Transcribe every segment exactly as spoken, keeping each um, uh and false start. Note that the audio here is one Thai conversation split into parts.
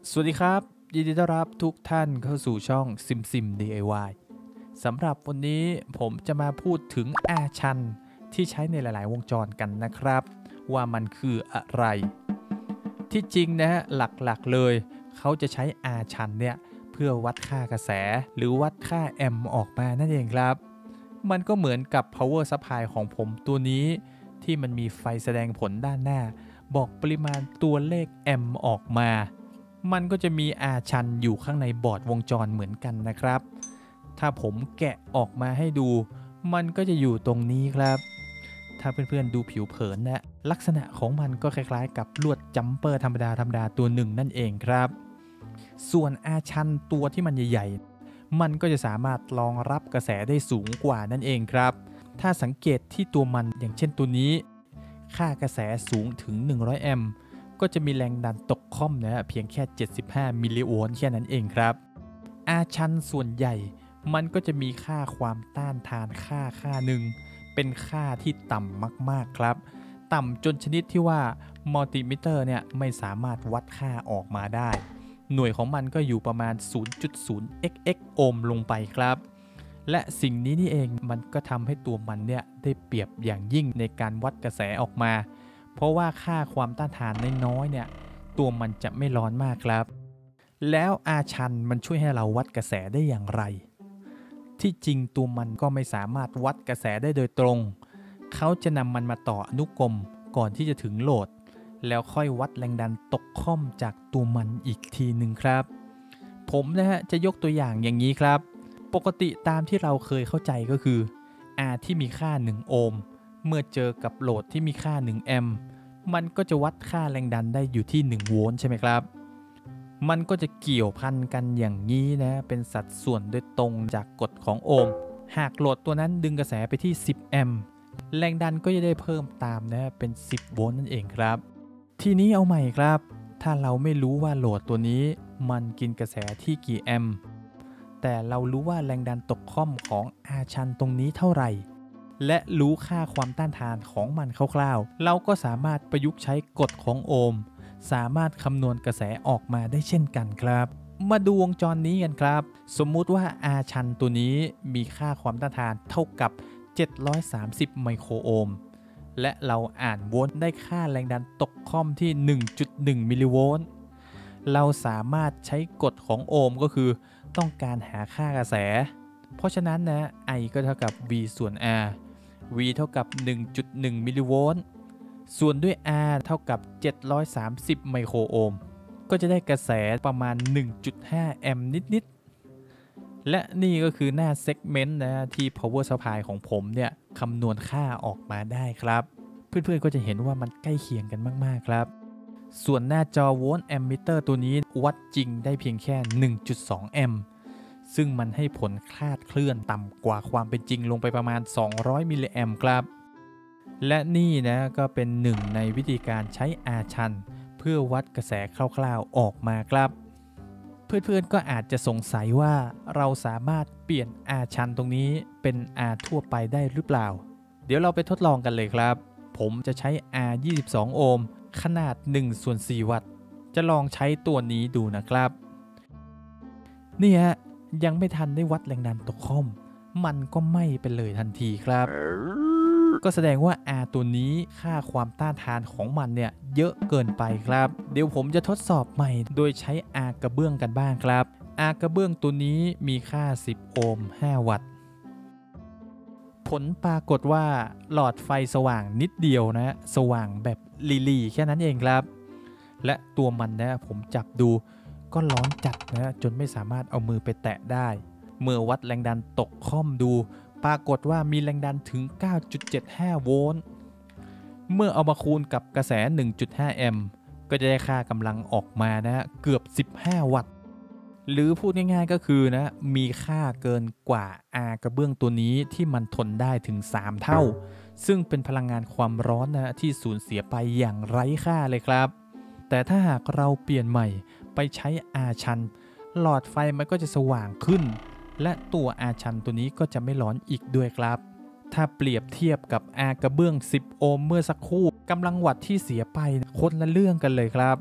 สวัสดีครับยินดีต้อนรับทุกท่านเข้าสู่ช่อง SimSim ดี ไอ วาย สำหรับวันนี้ผมจะมาพูดถึงอาชันที่ใช้ในหลายๆวงจรกันนะครับว่ามันคืออะไรที่จริงนะฮะหลักๆเลยเขาจะใช้อาชันเนี่ยเพื่อวัดค่ากระแสหรือวัดค่าแอมป์ออกมานั่นเองครับมันก็เหมือนกับ power supply ของผมตัวนี้ที่มันมีไฟแสดงผลด้านหน้าบอกปริมาณตัวเลขแอมป์ออกมามันก็จะมีอาชันอยู่ข้างในบอร์ดวงจรเหมือนกันนะครับถ้าผมแกะออกมาให้ดูมันก็จะอยู่ตรงนี้ครับถ้าเพื่อนๆดูผิวเผินนะลักษณะของมันก็คล้ายๆกับลวดจัมเปอร์ธรรมดาธรรมดาตัวหนึ่งนั่นเองครับส่วนอาชันตัวที่มันใหญ่ๆมันก็จะสามารถรองรับกระแสได้สูงกว่านั่นเองครับถ้าสังเกตที่ตัวมันอย่างเช่นตัวนี้ค่ากระแสสูงถึงหนึ่งร้อยแอมป์ก็จะมีแรงดันตกค่อมนะเพียงแค่เจ็ดสิบห้ามิลลิโวลต์แค่นั้นเองครับอาชันส่วนใหญ่มันก็จะมีค่าความต้านทานค่าค่าหนึ่งเป็นค่าที่ต่ำมากๆครับต่ำจนชนิดที่ว่ามัลติมิเตอร์เนี่ยไม่สามารถวัดค่าออกมาได้หน่วยของมันก็อยู่ประมาณ ศูนย์จุดศูนย์ เอ็กซ์ เอ็กซ์ โอห์มลงไปครับและสิ่งนี้นี่เองมันก็ทำให้ตัวมันเนี่ยได้เปรียบอย่างยิ่งในการวัดกระแสออกมาเพราะว่าค่าความต้านทานน้อยๆเนี่ยตัวมันจะไม่ร้อนมากครับแล้วอาชันมันช่วยให้เราวัดกระแสได้อย่างไรที่จริงตัวมันก็ไม่สามารถวัดกระแสได้โดยตรงเขาจะนำมันมาต่ออนุกรมก่อนที่จะถึงโหลดแล้วค่อยวัดแรงดันตกค่อมจากตัวมันอีกทีหนึ่งครับผมนะฮะจะยกตัวอย่างอย่างนี้ครับปกติตามที่เราเคยเข้าใจก็คือ R ที่มีค่าหนึ่งโอห์มเมื่อเจอกับโหลดที่มีค่าหนึ่งแอมป์มันก็จะวัดค่าแรงดันได้อยู่ที่หนึ่งโวลต์ใช่ไหมครับมันก็จะเกี่ยวพันกันอย่างนี้นะเป็นสัดส่วนโดยตรงจากกฎของโอห์มหากโหลดตัวนั้นดึงกระแสไปที่สิบแอมป์แรงดันก็จะได้เพิ่มตามนะเป็นสิบโวลต์นั่นเองครับทีนี้เอาใหม่ครับถ้าเราไม่รู้ว่าโหลดตัวนี้มันกินกระแสที่กี่แอมป์แต่เรารู้ว่าแรงดันตกค่อมของอาชันตรงนี้เท่าไหร่และรู้ค่าความต้านทานของมันคร่าวๆเราก็สามารถประยุกต์ใช้กฎของโอห์มสามารถคำนวณกระแสออกมาได้เช่นกันครับมาดูวงจรนี้กันครับสมมุติว่าอาชันตัวนี้มีค่าความต้านทานเท่ากับเจ็ดร้อยสามสิบไมโครโอห์มและเราอ่านโวลต์ได้ค่าแรงดันตกค่อมที่ หนึ่งจุดหนึ่ง มิลลิโวลต์เราสามารถใช้กฎของโอห์มก็คือต้องการหาค่ากระแสเพราะฉะนั้นนะ I ก็เท่ากับ V ส่วน R V เท่ากับ หนึ่งจุดหนึ่ง มิลลิโวลต์ส่วนด้วย R เท่ากับเจ็ดร้อยสามสิบไมโครโอห์มก็จะได้กระแสประมาณ หนึ่งจุดห้า แอมป์นิดๆและนี่ก็คือหน้าเซกเมนต์นะที่ power supply ของผมเนี่ยคำนวณค่าออกมาได้ครับเพื่อนๆก็จะเห็นว่ามันใกล้เคียงกันมากๆครับส่วนหน้าจอโวลต์แอมมิเตอร์ตัวนี้วัดจริงได้เพียงแค่ หนึ่งจุดสอง แอมป์ซึ่งมันให้ผลคลาดเคลื่อนต่ำกว่าความเป็นจริงลงไปประมาณสองร้อยมิลลิแอมป์ครับและนี่นะก็เป็นหนึ่งในวิธีการใช้อาชันเพื่อวัดกระแสคร่าวๆออกมาครับเพื่อนๆก็อาจจะสงสัยว่าเราสามารถเปลี่ยนอาชันตรงนี้เป็น R ทั่วไปได้หรือเปล่าเดี๋ยวเราไปทดลองกันเลยครับผมจะใช้ R ยี่สิบสองโอห์มขนาดหนึ่งส่วนสี่วัตต์จะลองใช้ตัวนี้ดูนะครับนี่ฮะยังไม่ทันได้วัดแรงดันตกค่อมมันก็ไหม้ไปเลยทันทีครับก็แสดงว่า R ตัวนี้ค่าความต้านทานของมันเนี่ยเยอะเกินไปครับเดี๋ยวผมจะทดสอบใหม่โดยใช้ R กระเบื้องกันบ้างครับ R กระเบื้องตัวนี้มีค่าสิบโอห์มห้าวัตต์ผลปรากฏว่าหลอดไฟสว่างนิดเดียวนะสว่างแบบลีๆแค่นั้นเองครับและตัวมันนะผมจับดูก็ร้อนจัดนะจนไม่สามารถเอามือไปแตะได้เมื่อวัดแรงดันตกค่อมดูปรากฏว่ามีแรงดันถึง เก้าจุดเจ็ดห้า โวลต์เมื่อเอามาคูณกับกระแส หนึ่งจุดห้า แอมป์ก็จะได้ค่ากำลังออกมานะเกือบสิบห้าวัตต์หรือพูดง่ายๆก็คือนะมีค่าเกินกว่า R กระเบื้องตัวนี้ที่มันทนได้ถึงสามเท่าซึ่งเป็นพลังงานความร้อนนะที่สูญเสียไปอย่างไร้ค่าเลยครับแต่ถ้าหากเราเปลี่ยนใหม่ไปใช้อาชันหลอดไฟมันก็จะสว่างขึ้นและตัวอาชันตัวนี้ก็จะไม่ร้อนอีกด้วยครับถ้าเปรียบเทียบกับ R กระเบื้องสิบโอห์มเมื่อสักครู่กำลังวัตต์ที่เสียไปคนละเรื่องกันเลยครับ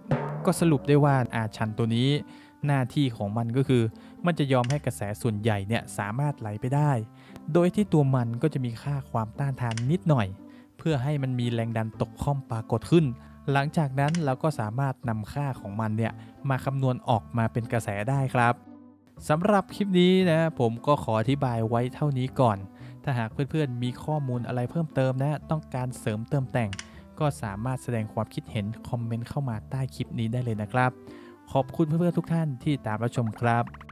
ก็สรุปได้ว่าอาชันตัวนี้หน้าที่ของมันก็คือมันจะยอมให้กระแสส่วนใหญ่เนี่ยสามารถไหลไปได้โดยที่ตัวมันก็จะมีค่าความต้านทานนิดหน่อยเพื่อให้มันมีแรงดันตกค่อมปรากฏขึ้นหลังจากนั้นเราก็สามารถนำค่าของมันเนี่ยมาคำนวณออกมาเป็นกระแสได้ครับสำหรับคลิปนี้นะผมก็ขออธิบายไว้เท่านี้ก่อนถ้าหากเพื่อนๆมีข้อมูลอะไรเพิ่มเติมนะต้องการเสริมเติมแต่งก็สามารถแสดงความคิดเห็นคอมเมนต์เข้ามาใต้คลิปนี้ได้เลยนะครับขอบคุณเพื่อนๆทุกท่านที่ตามรับชมครับ